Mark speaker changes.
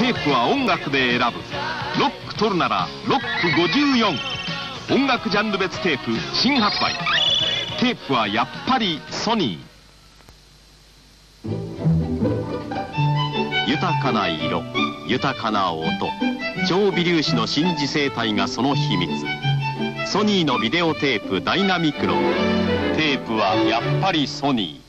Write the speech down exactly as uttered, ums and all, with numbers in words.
Speaker 1: テープは音楽で選ぶ。ロック取るならロックごじゅうよん。音楽ジャンル別テープ新発売。テープはやっぱりソニー。豊かな色、豊かな音、超微粒子の新磁性体がその秘密。ソニーのビデオテープダイナミクロン。テープはやっぱりソニー。